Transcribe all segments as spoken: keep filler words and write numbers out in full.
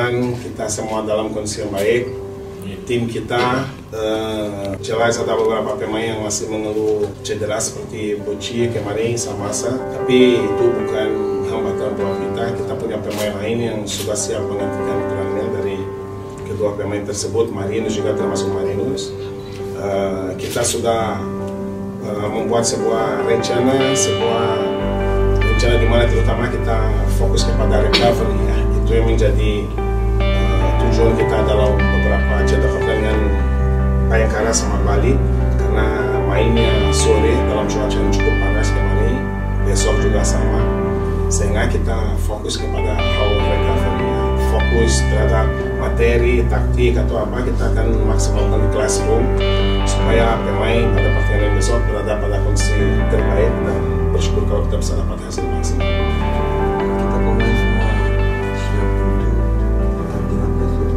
Tuhan kita semua dalam kondisi yang baik. Tim kita uh, jelas ada beberapa pemain yang masih mengeluh cedera seperti Boci kemarin sama Masa, tapi itu bukan hambatan buat kita. Kita punya pemain lain yang sudah siap menggantikan perannya dari kedua pemain tersebut. Marinus juga termasuk Marinus. Uh, kita sudah uh, membuat sebuah rencana, sebuah rencana di mana terutama kita fokus kepada recovery ya. Itu yang menjadi uh, tujuan kita dalam beberapa jadwal pertandingan Bayangkara sama Bali, karena mainnya sore dalam cuaca yang cukup panas kemarin, besok juga sama, sehingga kita fokus kepada how recovery ya. Fokus terhadap materi, taktik atau apa, kita akan maksimalkan di classroom supaya pemain pada pertandingan besok berada pada kondisi terbaik dan bersyukur kalau kita bisa dapat hasil maksimal. Kita pemain semua siap untuk pertandingan besok.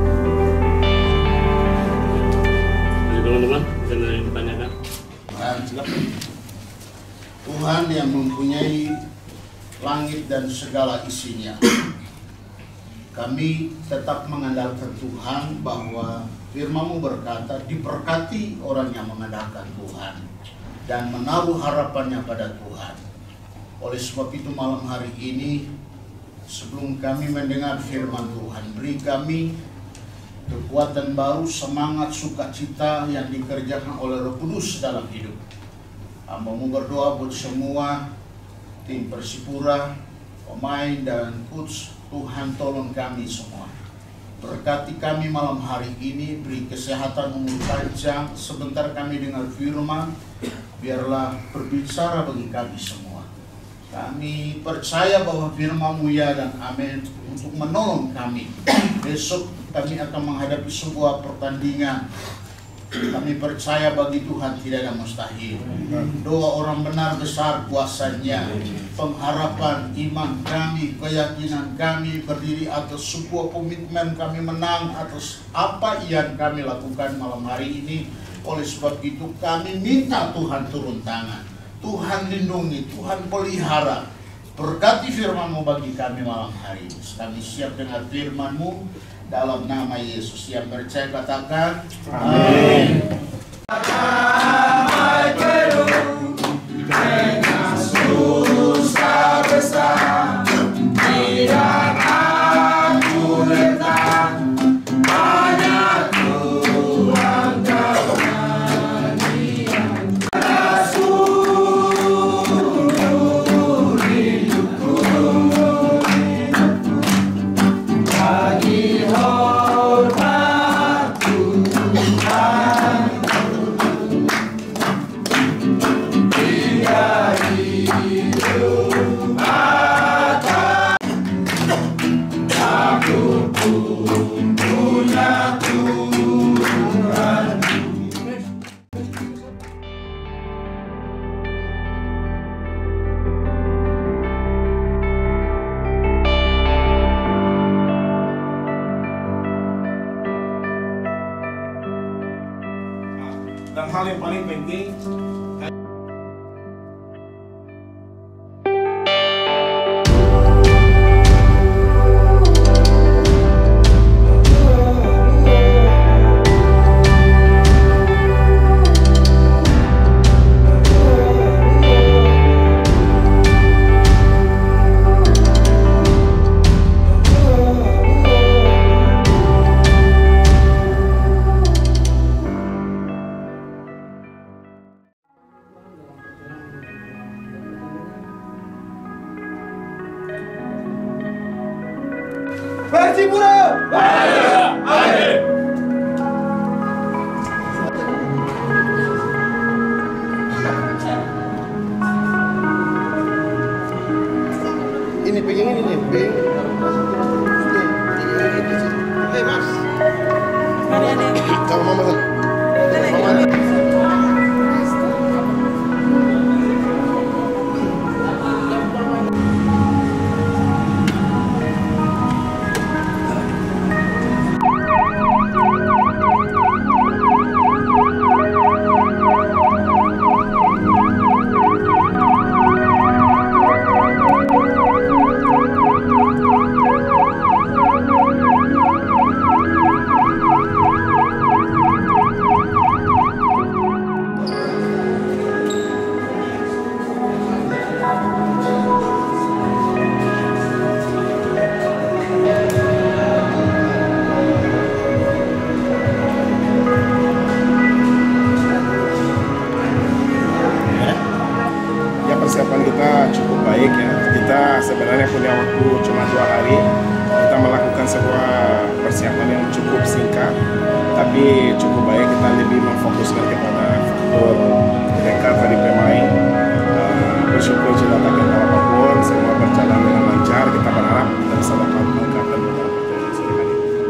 Jadi teman-teman, ada yang ditanyakan? Tuhan yang mempunyai langit dan segala isinya. Kami tetap mengandalkan Tuhan bahwa firman-Mu berkata, diberkati orang yang mengandalkan Tuhan dan menaruh harapannya pada Tuhan. Oleh sebab itu malam hari ini, sebelum kami mendengar firman Tuhan, beri kami kekuatan baru, semangat, sukacita yang dikerjakan oleh Roh Kudus dalam hidup. Hamba-Mu berdoa buat semua tim Persipura, pemain dan coach. Tuhan tolong kami semua, berkati kami malam hari ini, beri kesehatan umur panjang. Sebentar kami dengar firman, biarlah berbicara bagi kami semua. Kami percaya bahwa firman-Mu ya dan amin untuk menolong kami. Besok kami akan menghadapi sebuah pertandingan. Kami percaya bagi Tuhan tidak ada mustahil. Doa orang benar besar kuasanya. Pengharapan iman kami, keyakinan kami berdiri atas sebuah komitmen kami menang atas apa yang kami lakukan malam hari ini. Oleh sebab itu kami minta Tuhan turun tangan, Tuhan lindungi, Tuhan pelihara. Berkati firman-Mu bagi kami malam hari ini. Kami siap dengar firman-Mu dalam nama Yesus. Yang percaya katakan amin. Dan hal yang paling penting, tapi cukup baik. Kita lebih memfokuskan kepada faktor mereka dari pemain. Uh, bersyukur sudah datang dalam apapun, semua berjalan dengan lancar. Kita berharap kita bisa dapat mengangkat beberapa pertandingan sore hari.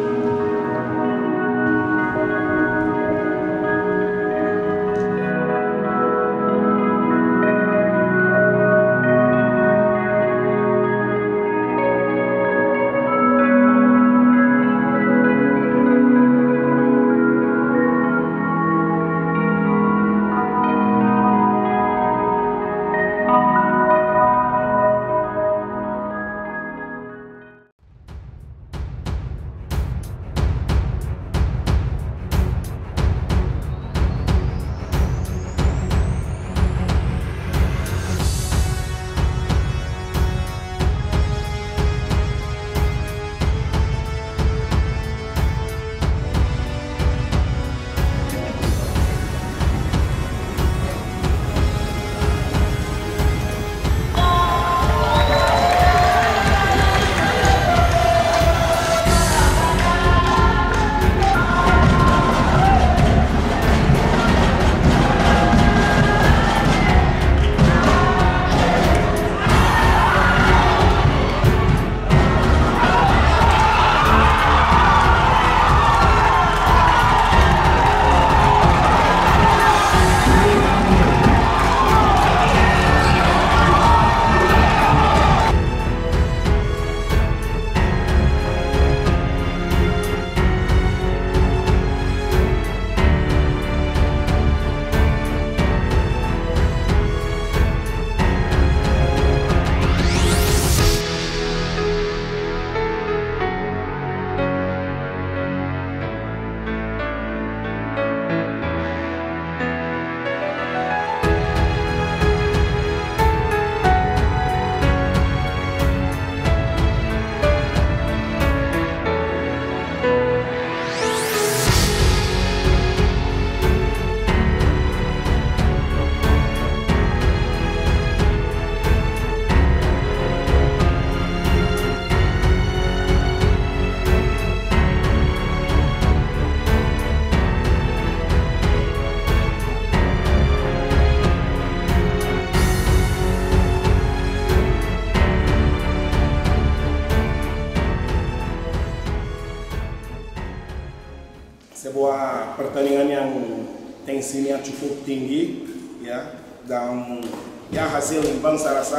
Sebuah pertandingan yang tensinya cukup tinggi, ya, dan ya hasil imbang saya rasa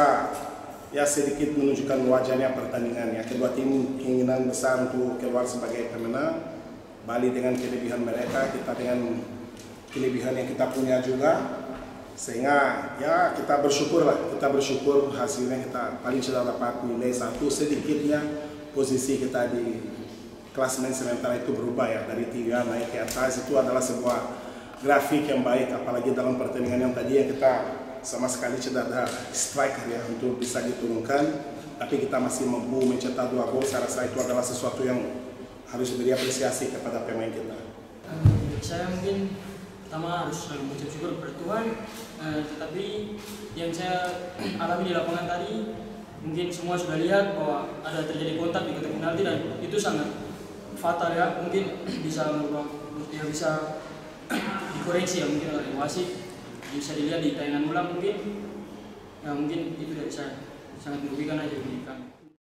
ya sedikit menunjukkan wajahnya pertandingan. Ya, kedua tim keinginan besar untuk keluar sebagai pemenang. Bali dengan kelebihan mereka, kita dengan kelebihan yang kita punya juga, sehingga ya kita bersyukur lah, kita bersyukur hasilnya kita paling sudah dapat nilai satu, sedikitnya posisi kita di klasemen sementara itu berubah ya, dari tiga naik ke atas. Itu adalah sebuah grafik yang baik, apalagi dalam pertandingan yang tadi yang kita sama sekali tidak ada striker ya untuk bisa diturunkan, tapi kita masih mampu mencetak dua gol. Saya rasa itu adalah sesuatu yang harus diberi apresiasi kepada pemain kita. Um, saya mungkin pertama harus selalu mengucap syukur kepada Tuhan, uh, tetapi yang saya alami di lapangan tadi mungkin semua sudah lihat bahwa ada terjadi kontak di kotak penalti dan itu sangat fatal ya, mungkin bisa merubah, ya bisa dikoreksi ya mungkin oleh wasit, bisa dilihat di tayangan ulang mungkin, ya mungkin itu dari saya sangat merugikan aja bagi kami.